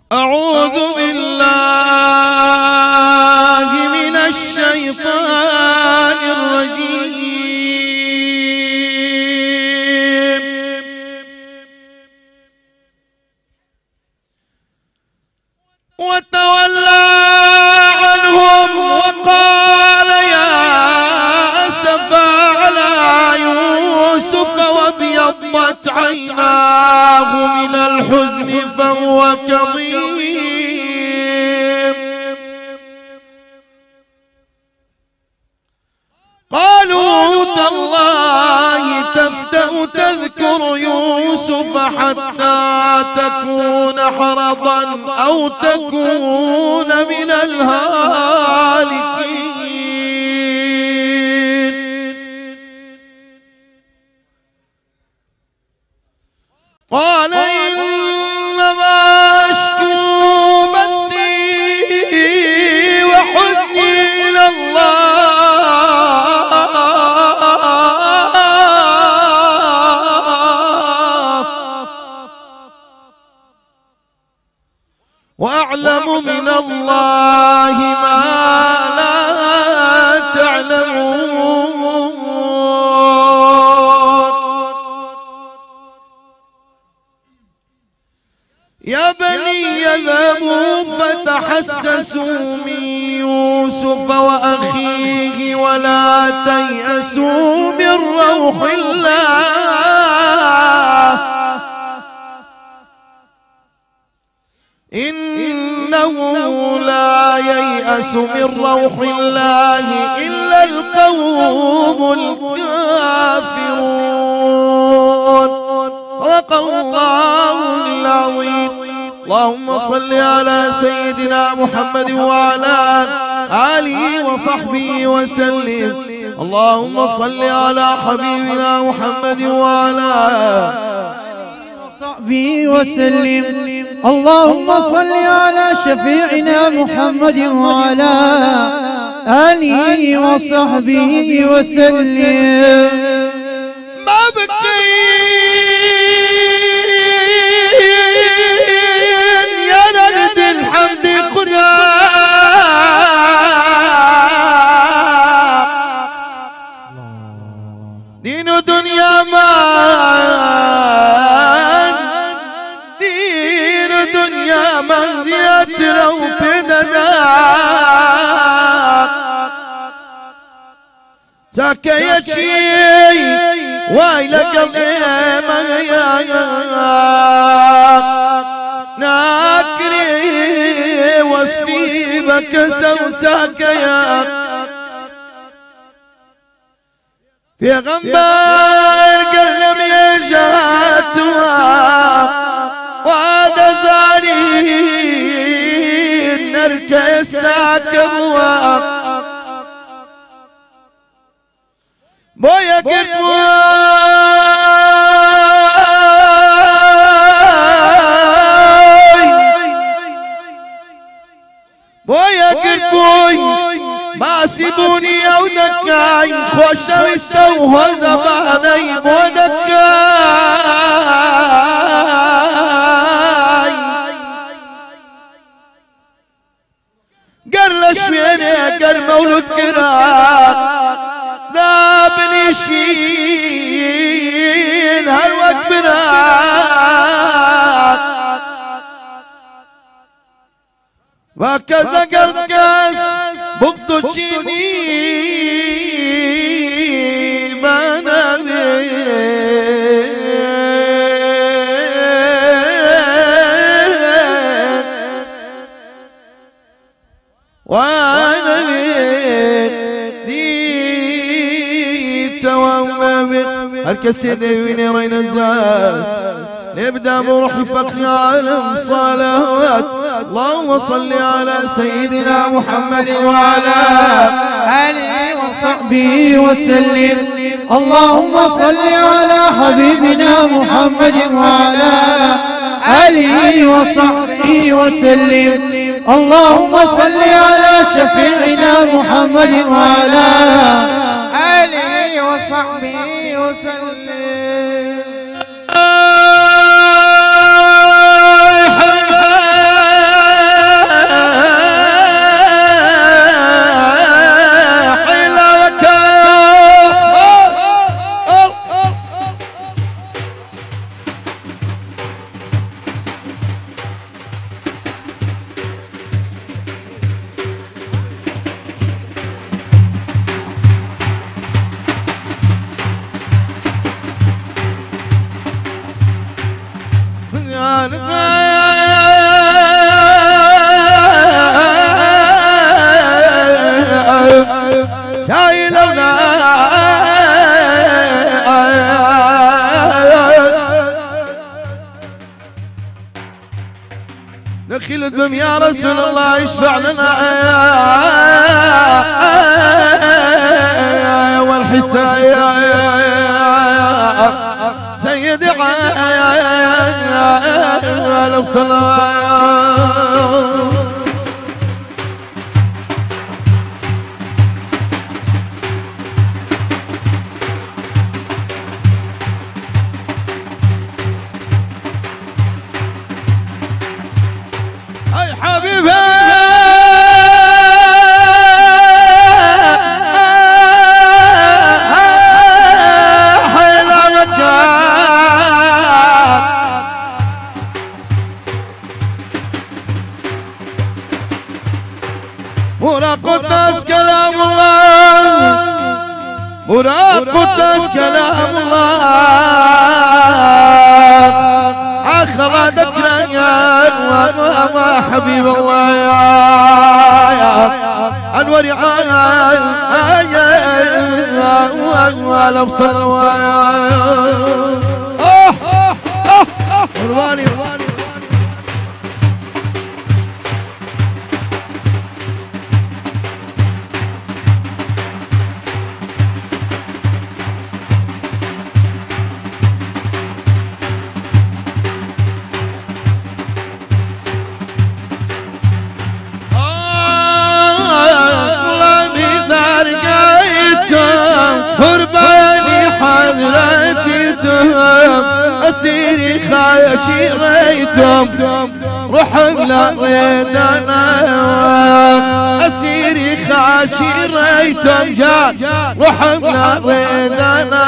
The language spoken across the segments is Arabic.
أعوذ بالله من الشيطان الرجيم. وتولى عنهم وقال يا أسفا على يوسف وابيضت عيناه من الحزن فهو كظيم. قالوا تالله تفتأ تذكر يوسف حتى تكون حرضا أو تكون من الهالكين. قال إنما أشكو بثي وحزني إلى الله وأعلم من الله ما لا تعلمون. يا بني اذهبوا فتحسسوا من يوسف وأخيه ولا تيأسوا من روح الله إنه لا ييأس من روح الله إلا القوم الكافرون. صدق الله العظيم. اللهم صل على سيدنا محمد وعلى آله وصحبه وسلم. اللهم صل على حبيبنا محمد وعلى وصحبه وسلم. اللهم صل على شفيعنا محمد وعلى آله وصحبه وسلم. ما بكين يا رد الحمد خدا دين دنيا من يترو بدنا زكيتشي ويلك القيامة ناكري وصفي بك سوساك يا في غنبار قلم يجاتها وهذا زارين نركا يستعكبوا بويا كربوي ما سيبوني او دكاي خوش ويستوه زباني مو دكاي قرل شويني قر مولود كراك ذابني شين هالوقت براك وكذا قلقاس بغضو تشيني ما نبي وانا دي توامنا الكسيد وين رين الزاد نبدا بروحي فقري عالم صلوات. اللهم صل على سيدنا محمد وعلى آله وصحبه وسلم. اللهم صل على حبيبنا محمد وعلى آله وصحبه وسلم. اللهم صل على شفيعنا محمد وعلى آله وصحبه وسلم. نخيل الدم يا رسول الله يشفع لنا والحساب سيدي على الصلاة. اي حبيبي حيلا مكان مراق قداس كلام الله مراق قداس كلام الله آخر ذكرى يا حبيب الله يا أنور يا لو صلوا أسيري خاشيريتم رحم لا ريدنا أسيري خاشيريتم جان رحم لا ريدنا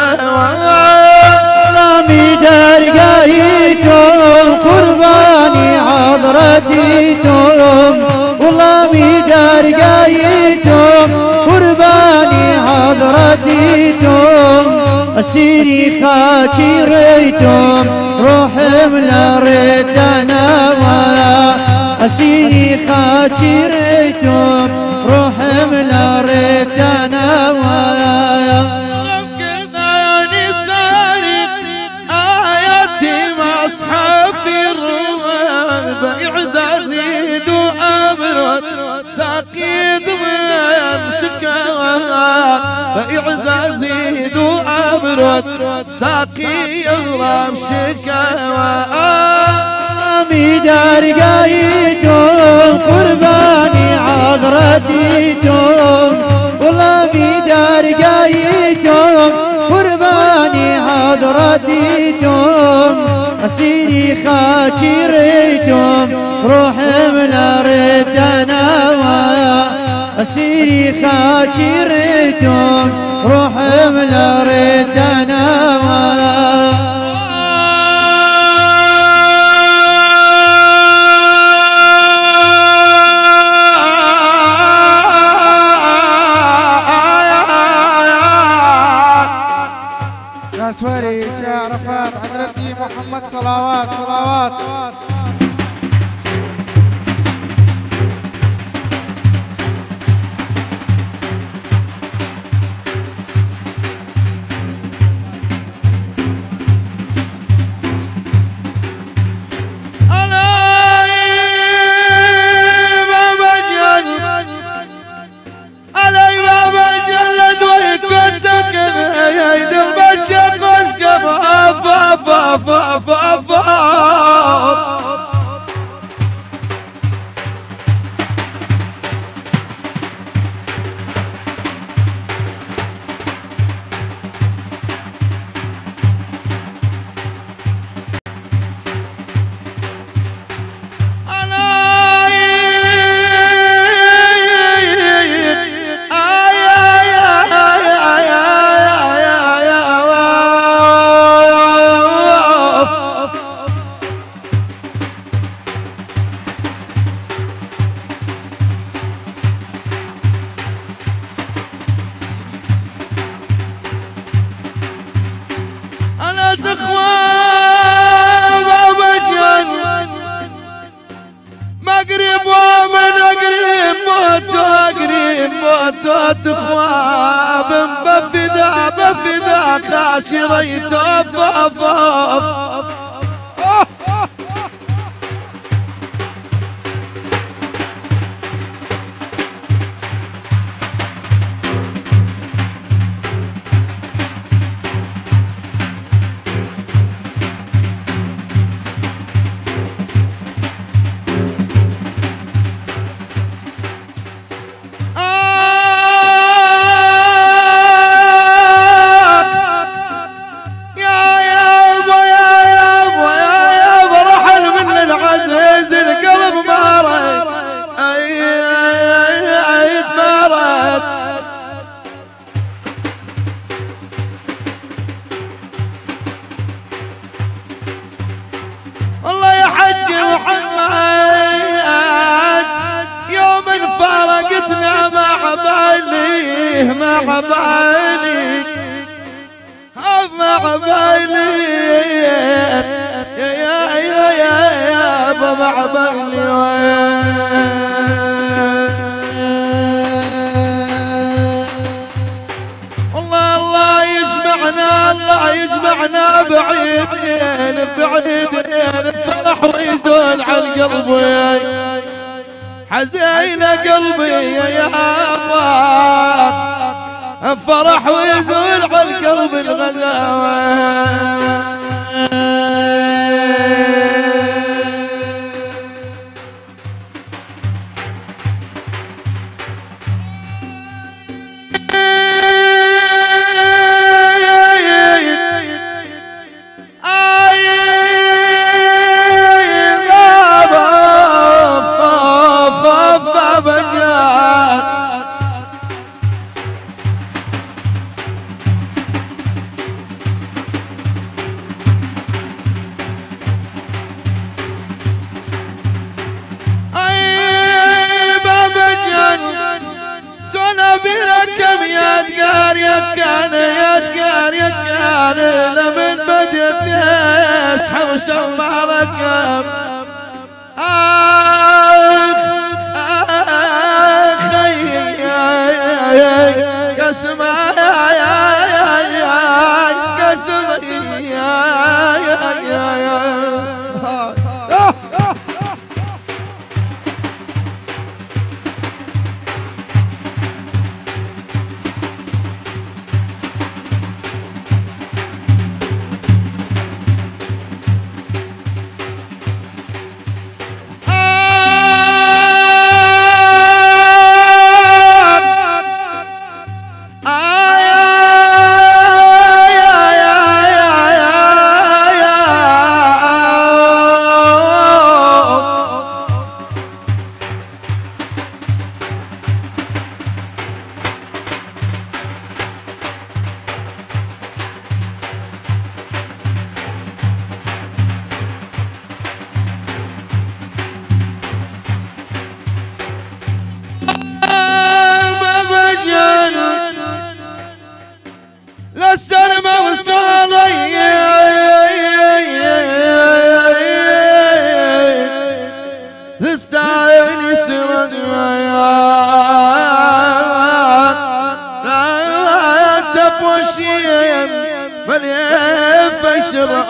لامي دار قايتم قرباني حضرتيتم واللامي دار قايتم قرباني حضرتيتم أسيري خاشيريتم روحم لا ردنا ولا أسيري خاشيريتم روحم لا ردنا ولا كذا يا نسائي آياتي مصحف الروان بإعزازي دو أبرد ساقيد من شكوى بإعزازي دو أبرد ساقي يغرم شكوى دار قايتم قرباني حضرتيتم والله دار قايتم قرباني حضرتيتم أسيري خاشيريتم روحم لا ردنا أسيري خاشيريتم روحم لا ردنا سواري يا عرفات حضرتي محمد صلوات صلوات تخواب بفدا خاشريت اللي وين الله يجمعنا الله يجمعنا بعيدين بعيدين الفرح ويزول عن قلبي حزين قلبي يا الله الفرح ويزول عن قلب الغزاوة بركب يا دقار يا كان يا دقار يا كان لمن بدت يشحوش وما ركب قسم للسلمى والصالي تستاهل سوى لا تبوى شيء بل يفشر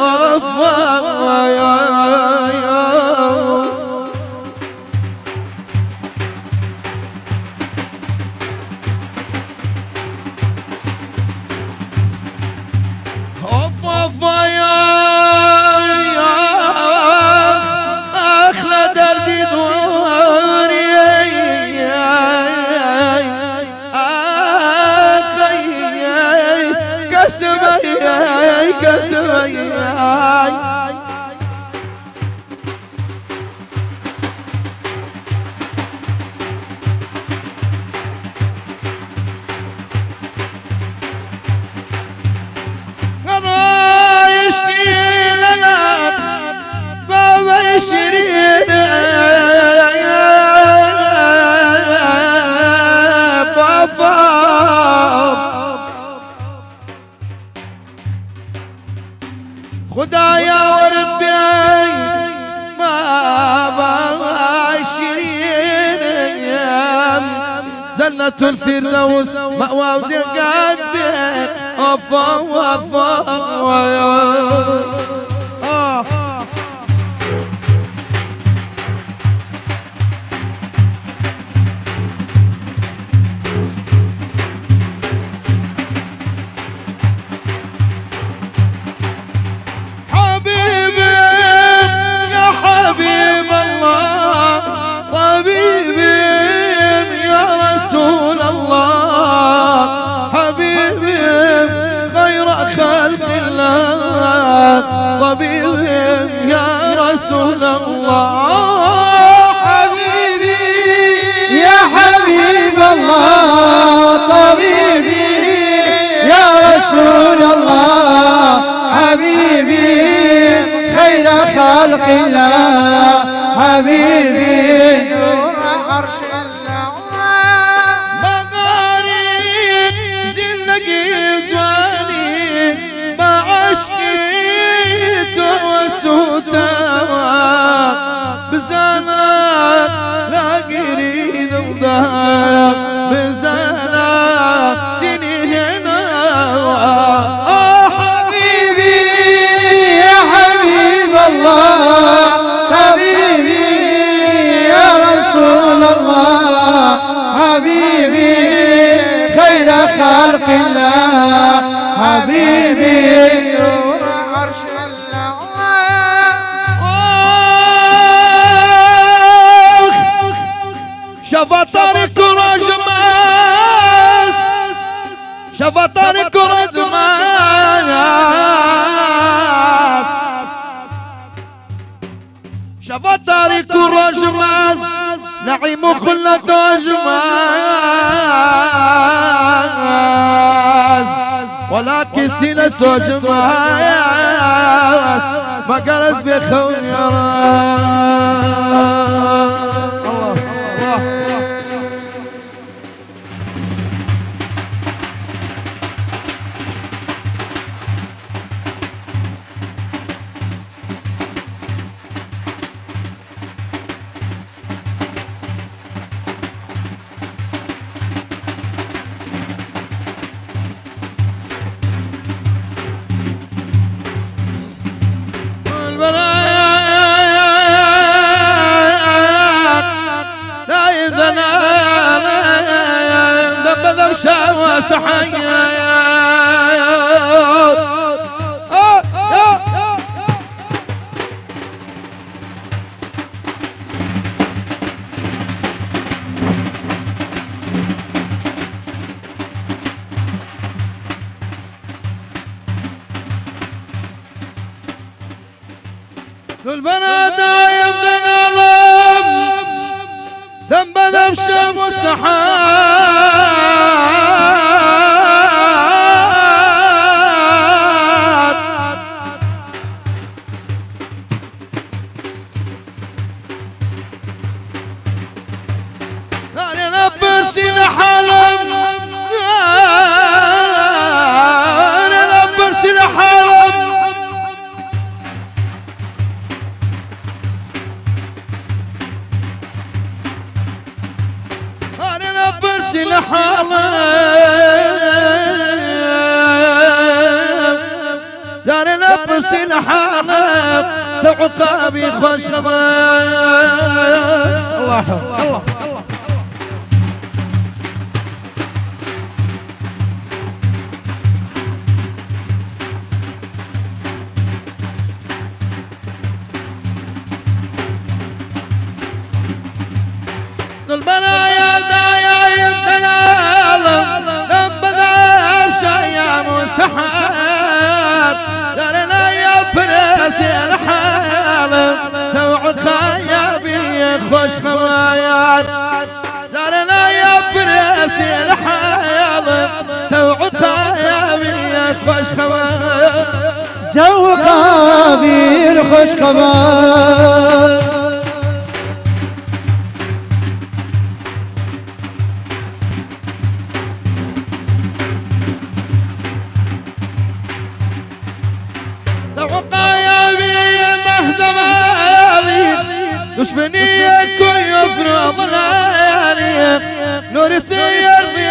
أخلى دردي دوري قسمي قسمي خدايا ورد بي ما عشرين ايام جنة الفردوس مأوى وزقات بي وفا وفا طبيبي يا رسول الله حبيبي يا حبيب الله طبيبي يا رسول الله حبيبي خير خلق الله حبيبي نور عرش الله مغارب زندقي جواني ما عشقي توسوتا بزان بزناتني هنا حبيبي يا حبيب الله حبيبي يا رسول الله حبيبي خير خلق الله حبيبي نور عرش الله شفطرك رجماس شفطرك رجماس شفطرك رجماس نعيم خلة أجماس ولكن سينس أجماس فقرز بخون يا الله البنات دايم دنالم دم بدم شام السحاب أنا نبس الحلم أنا نبس الحلم نبرس الحلم دار نبرس الحلم تعقابي خوش الله الله البرايا دايم تنالم لبدا شايا مسحات دارنا يا فرس الحالم توعد خيابي خوش خوايات دارنا يا فرس الحالم توعد خيابي خوش خوايات جو قابيل خوش خبر دشمنيك ويفرض ليالي نور سير في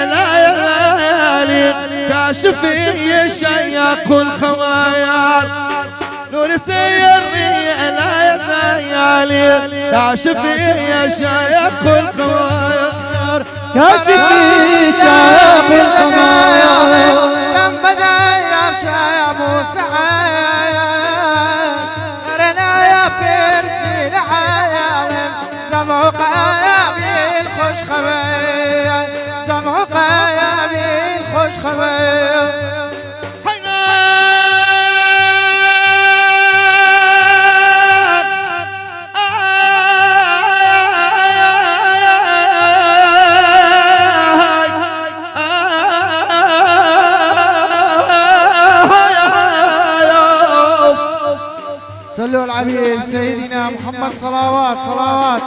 ليالي كاشف يشيق الخوايار نور سير في ليالي كاشف يشيق الخوايار كاشف يشيق الخوايار دم بدا يا شايب وسعاد رنا يا فارسي العالم جمع قيابي الخوش خبايا جمع قيابي الخوش خبايا صلوا على الحبيب سيدنا محمد صلوات صلوات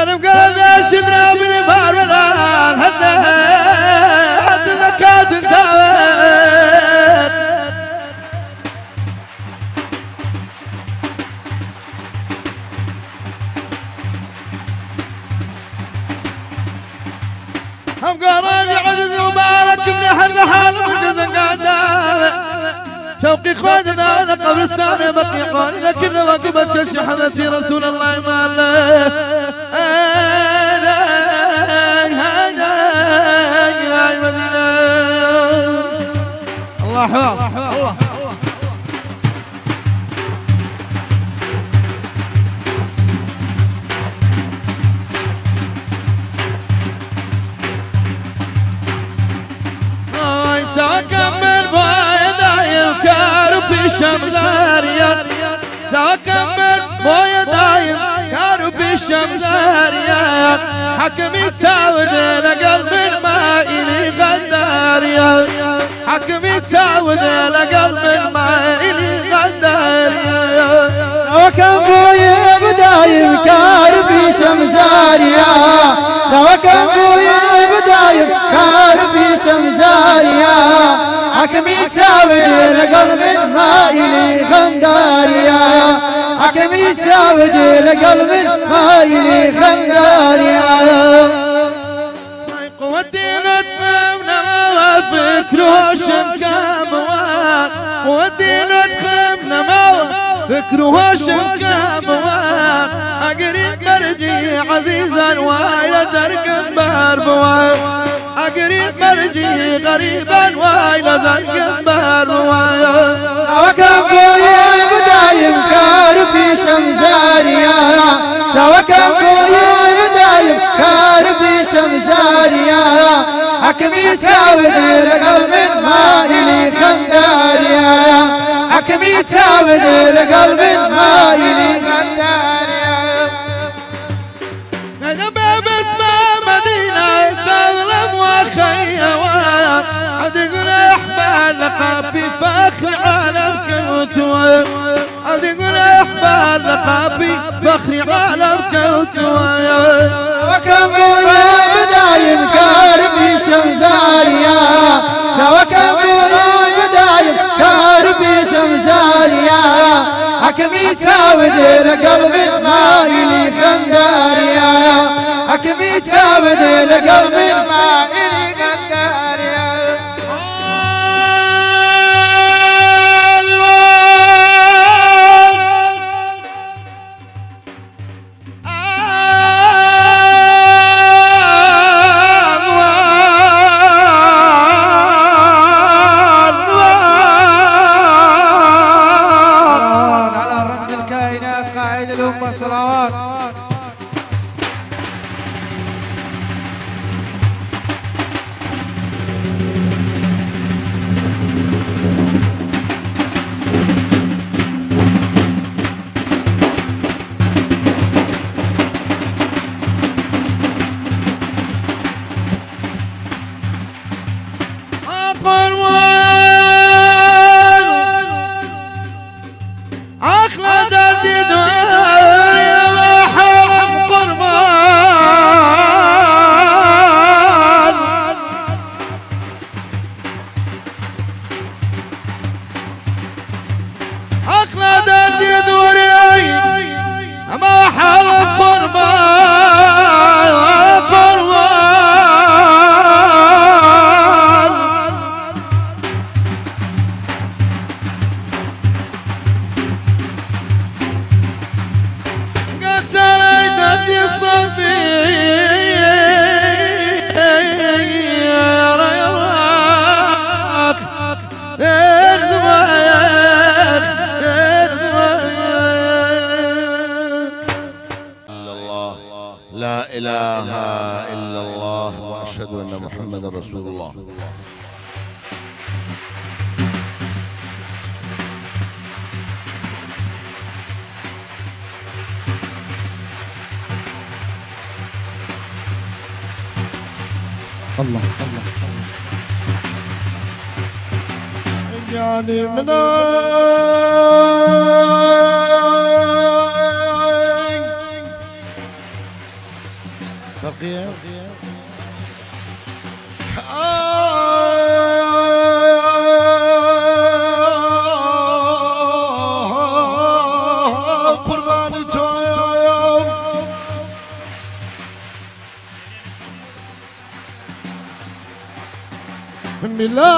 سلم قلبي شدنا بني فارلان هديت مكات انتهت هم قراني عزيز مبارك من حل حال من جزن قدامه شوقي اخواننا على قبرستان بقي قولنا كذا وقبت كش حمتي رسول الله ما له هاي مدينة الله الله ساكمل بوي دايم كارو في شمس رياض ساكمل بوي دايم كارو في شمس رياض حكمي تساود لقلب المائلي غداريا حكمي تساود لقلب المائلي غداريا سواكم بوي بدايم كارو في شمس رياض سواكم بوي بدايم كارو في شمس حكمي تساود لقلب مايلي خنداريا حكمي تساود لقلب مايلي خنداريا قوتي نتفهمنا وفكره شمكاموان قوتي نتفهمنا وفكره شمكاموان أقريب مرجي عزيزا وإلى تركب باربوان أقريب مرجي غريبا وإلى تركب باربوان سواكم بوي بدايم كار في شمزاريا سواكم بوي بدايم كار في شمزاريا حكمي تساود لقلب مايلي خنداريا حكمي تساود لقلب مايلي خنداريا هذا باب اسمه مدينة تظلم وخيوان عد يقول احبال لقابي فاخر عالم كوتوان عد يقول احبال لقابي فاخر عالم كوتوان سواكم بوي بدايم كار في شمزاريا سواكم بوي بدايم كار في شمزاريا حكمي تساود لقلب مايلي خنداريا حكمي تساود لقلب مايلي خنداريا على رمز الكائنات قائد الأمة صلوات أخلد الدنيا يا حرم قربان أخلد الدنيا ما حرم قربان قد سريت الصفي رياك لا إله إلا الله وأشهد أن محمد رسول الله. الله الله يعني من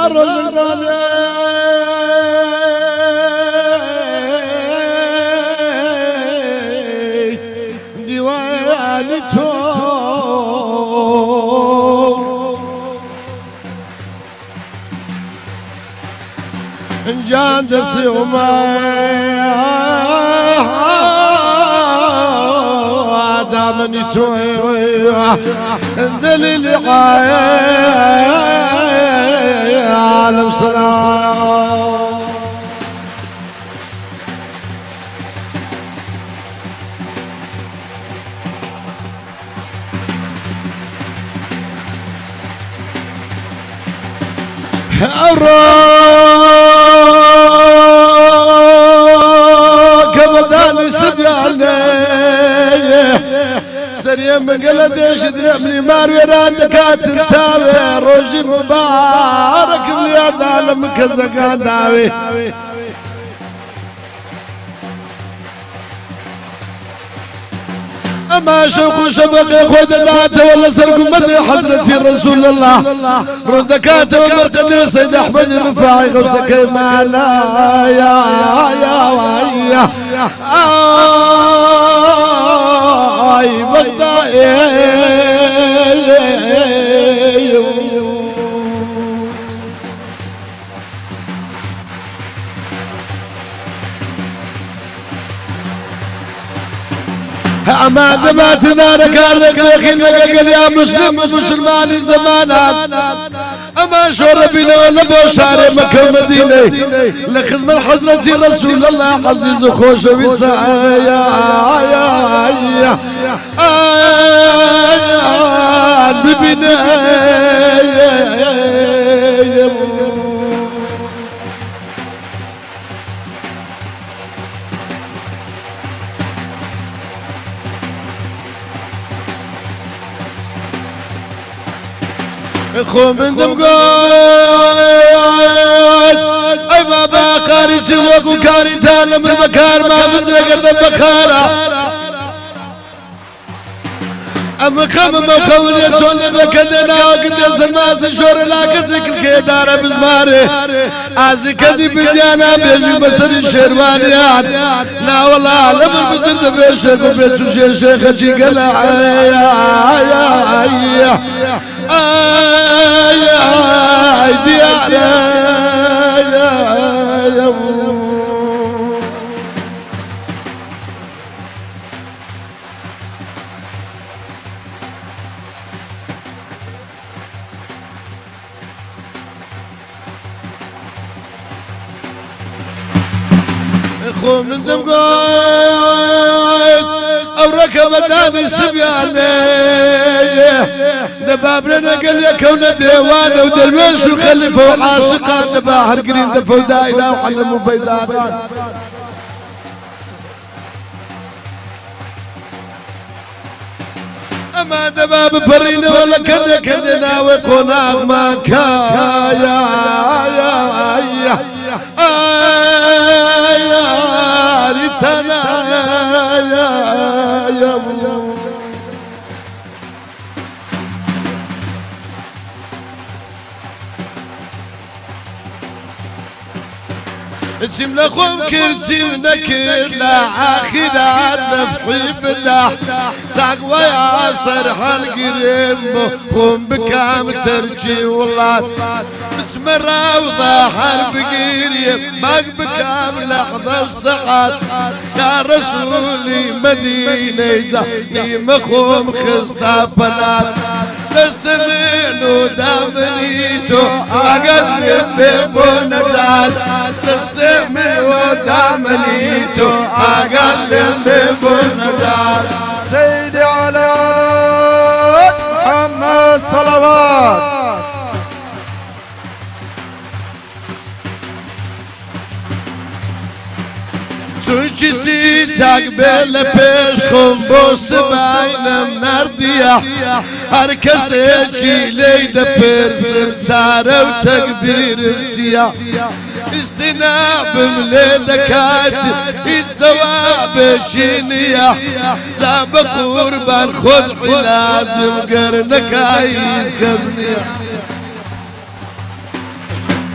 جان دستي وما دامني توي دليل عالم سلام سريع من قلدش دربني ماريران دكات التاوي روجي مبارك بليارد عالم كزقان داوي أما شوق شبق خود داته ولا سرق مدري حضرتي رسول الله ردكاته ومرقدي سيد أحمد الرفاعي غوثك مالا يا آي بغدادي أما دمات دارك أرك لكن قال يا مسلم مسلمان زمانات أما شور بنا ولا بشار مكة ومدينة لخدمة حضرة رسول الله عزيز وخوش ويستا يا ببنا خو من دمقود اي بابا قاري سلوك وكاري تعلم المكار ما بزرق البخارة اما خمم وخولي سول بكدنا وقدس الماس شور لا كزك الكيدار بزماري عزي كذي بديانا بيجي بسر الشيروانيات لا والله لمن بزرد بيشك وبيتو شيخ جي قلع يا ديانا يا خو من دمقود او ركبتاني سبياني دبابرنا قال يا كون ديوان ودرويش وخلفوا عاشقان دباحر قرين دفوا داينا وحلموا بيدان اما دباب برينا ولا كذا كذا وقناغ ما كايا يا ريتنا يا اسم لخوم كرسي ونكر لا آخر نفحي بالله تقوى يا صرح القريم قوم بكام ترجي والله اسم الروضة حرب قريب ماك بكام لحظة وسعاد يا رسولي مدينة زهني مخوم خستا بلاد تستمين ودامنيتو أقل بونتال تستمين ودامنيتو أقل بونتال سيدي على محمد صلوات سوچی تقبل پیش خون بوس باینم نردیا هر کسی جیلی ده پرسم تاره و تکبیرم سیا استنابم لدكات الزواب شينيا زاب قربان خد لازم قرنك عايز كزنيا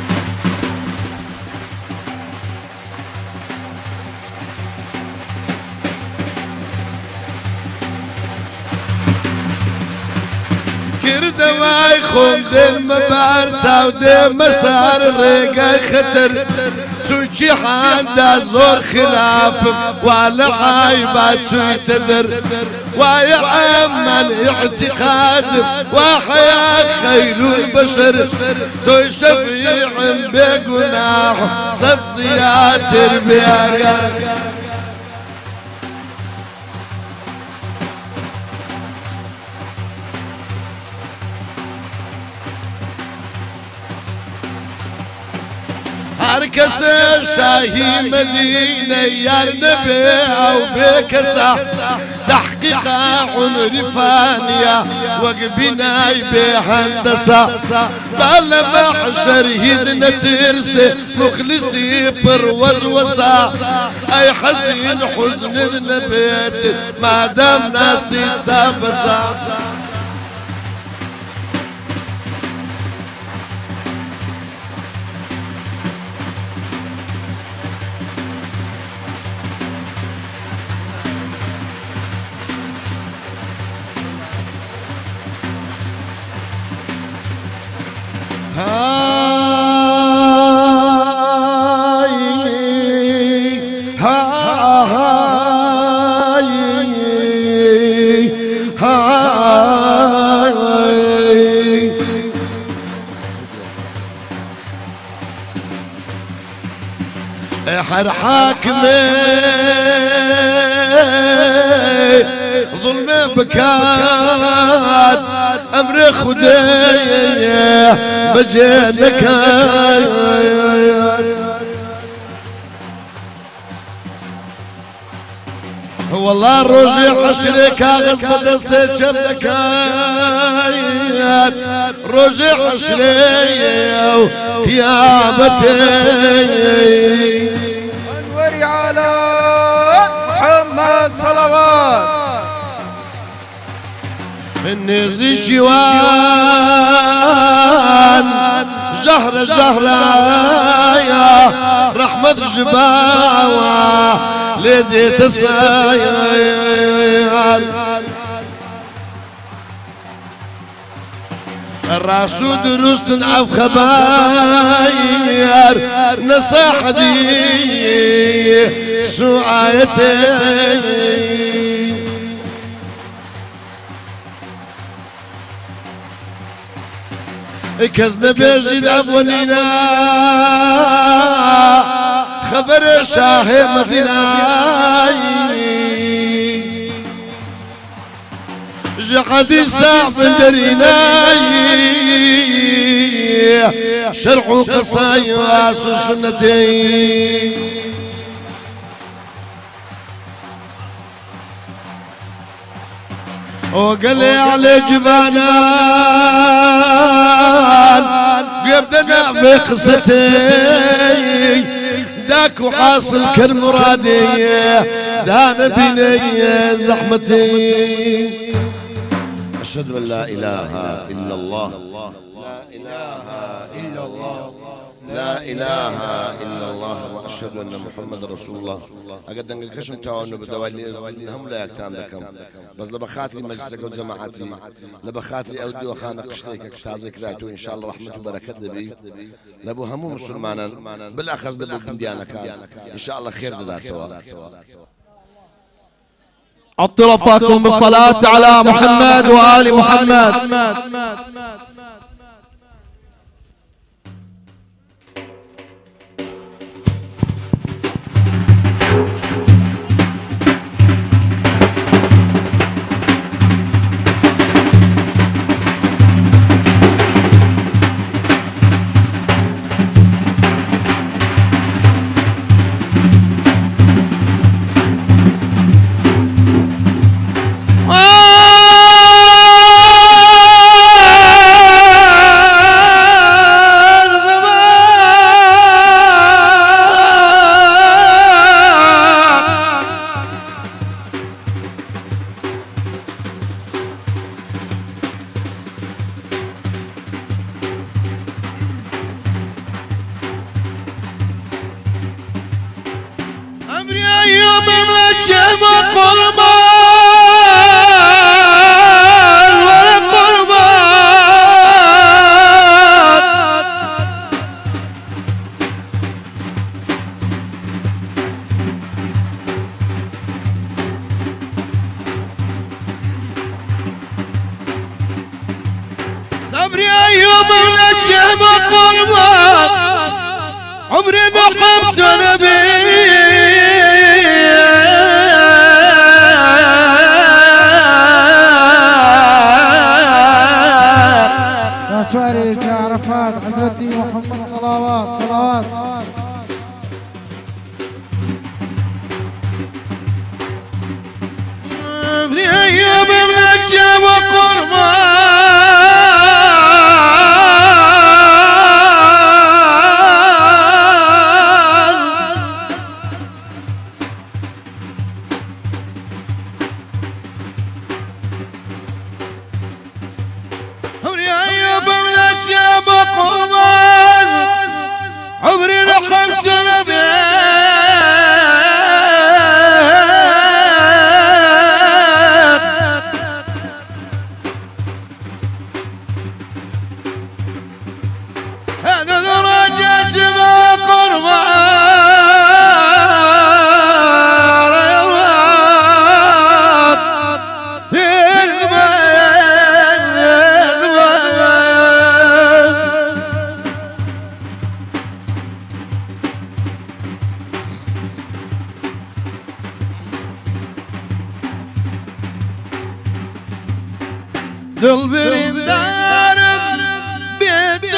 وای خون دل مبار چاو دل مسار ریگای خطر چونچی حاندا زور خلافم ولا عايبات شوي تدر ويا عمل اعتقادم وحياة خير البشر تو شفيع بقناح صد زيادة بيا هركس شاهي مدينة يا نبي أو بكسا تحقيق عمري فانية وقبناي بهندسة بل محشر هزنة ترسي مخلصي بروز وسا أي حزين حزن النبيت ما دام ناسي تابسا حر حاكمي ظلم بكات امر خديه بجينك والله روجي حشري كاغز بدستي جمدك روجي حشري قيامتي انوري على محمد صلوات النزي جوان جهر جهرايا رحمة جباوة لدي تسايل الراسو درست عف خباير نصاح دي سعايتي كزنا بيجي الأولينا خبر شاه مدينة جحدي صعب درينا شرح قصايا سنتي وقال لي على جبانان قبلنا في قصتي داك وحاصل كالمرادي دانا بيني زحمتي أشهد أن لا إله إلا الله لا إله إلا الله لا إله إلا الله وأشهد أن محمد رسول الله أقد أن الكشم تاعونه بدوالي هم لا يكتان لكم بس لبخاطري مجلسك وجماعتي لبخاطري أودي وخانا قشتيك تعزيك رايتو إن شاء الله رحمة وبركة بي لبو همو مسلمانا بالأخذ دبو بنديانا كان إن شاء الله خير داتوا اطرفكم بالصلاة على محمد وآل محمد. الشام قربان عمري بخمس نبي سواري يا عرفات حضرتي محمد صلوات صلوات ابني ايام من الجاب قربان ابني ايام من الجاب قربان عمري لخمس نبي دلبرين دارم بيت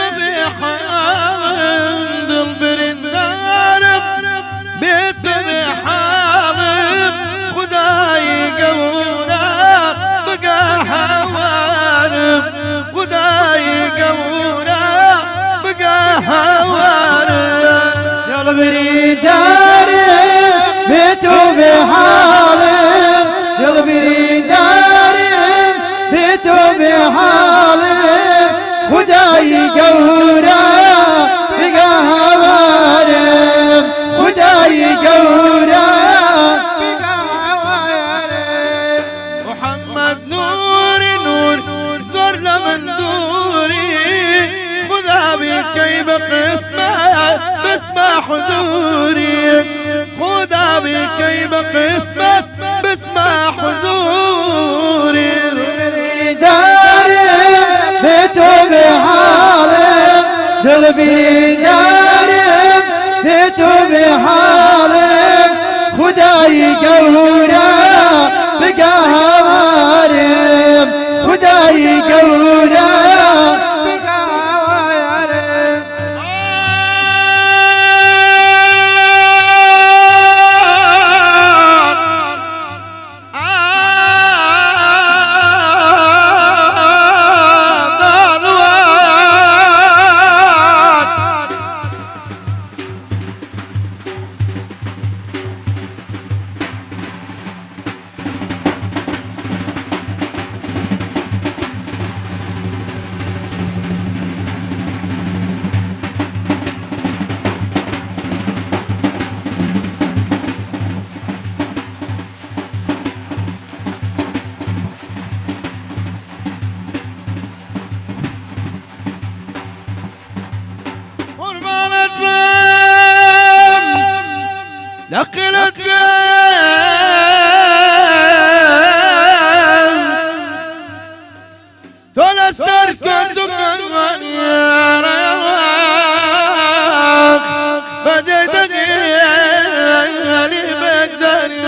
بحالم دلبرين دارم بيت بحالم خداي قونا بقى حوارم خداي قونا بقى حوارم دلبرين دارم بيت بحالم دلبرين دارم بيت بحالم خداي قورا بقى هوارم خداي قورا بقى هوارم محمد نور زر لمن دوري خذها بكيف قسمه باسمه حضوري خذها بكيف قسمه باسمه حضوري دارم بيت بحالم دلبرين دارم بيت بحالم خداي قورا بقى هوارم خداي قورا بقى هوارم لقلت تلسر كنتك بديتني لي بقدر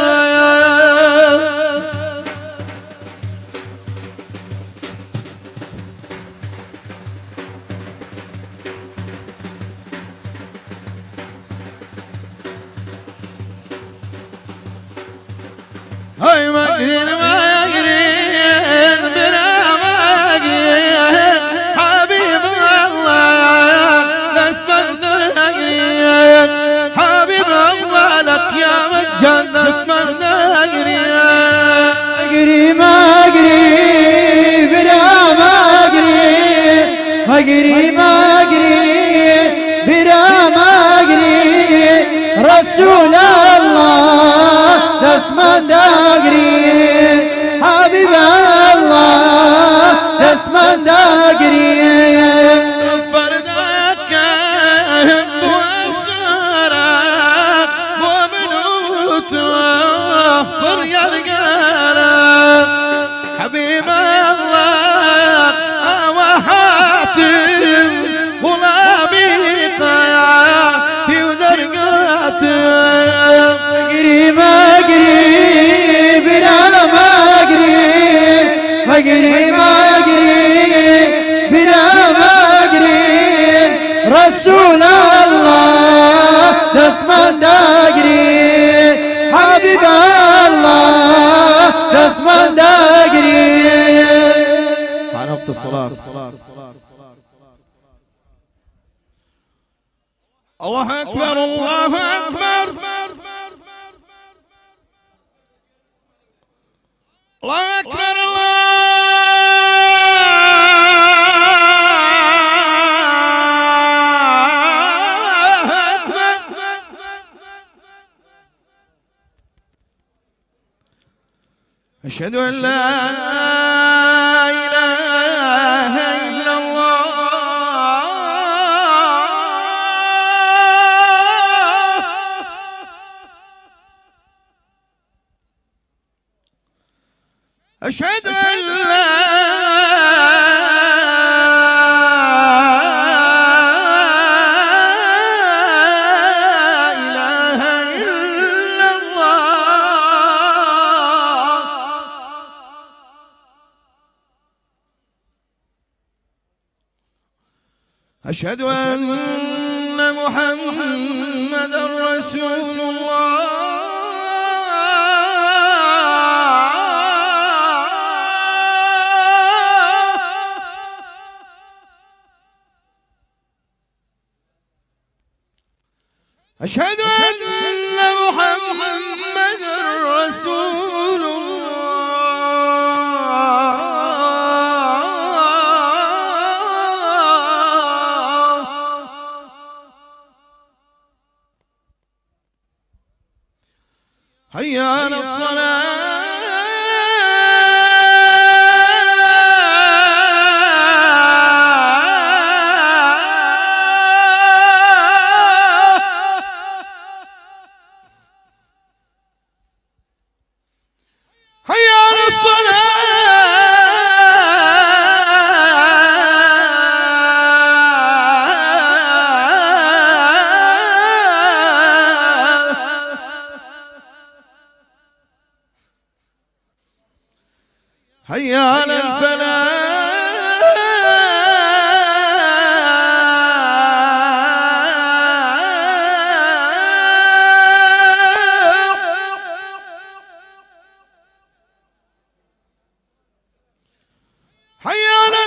هاي ما قرين ما قرين بلا ما قرين حبيب الله نسمع قرين حبيب الله لك يا مجان نسمع قرين قري ما قري بلا ما قري ما قري ما قري بلا ما قري رسول الله تسمى داقري حبيب الله تسمى داقري فردك وبشرى ومنوت فريا القرى حبيب الله وحاتم الصلاة. الله أكبر الله أكبر الله أكبر أشهد أن لا إله إلا الله أشهد أن لا إله إلا الله أشهد أن محمدًا رسول الله أشهد أن محمدًا رسول الله حي على الصلاة حي على الفلاح حي على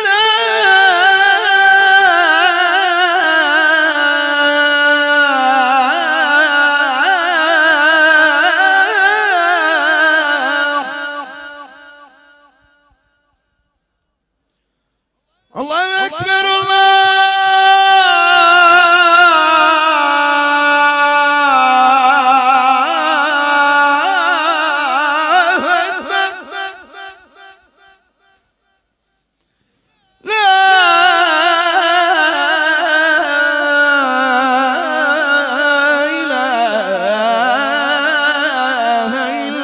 الله أكبر الله أكبر لا إله إلا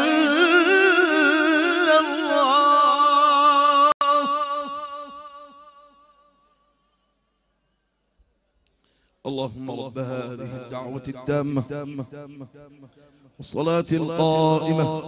الله اللهم رب هذه الدعوة التامة والصلاة القائمة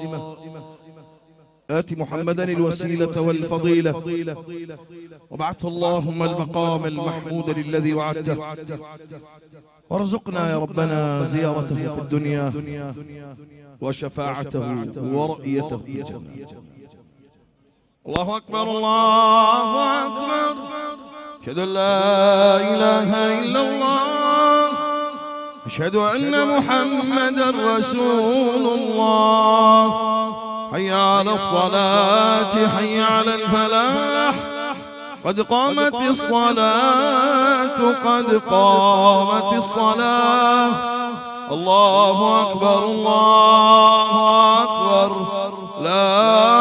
آت محمدا الوسيلة والفضيلة وابعثه اللهم المقام المحمود الذي وعدته وارزقنا يا ربنا زيارته في الدنيا وشفاعته ورؤيته في الجنة. الله أكبر الله أكبر أشهد أن لا إله إلا الله أشهد أن محمدًا رسول الله حي على الصلاة حي على الفلاح قد قامت الصلاة قد قامت الصلاة الله أكبر الله أكبر لا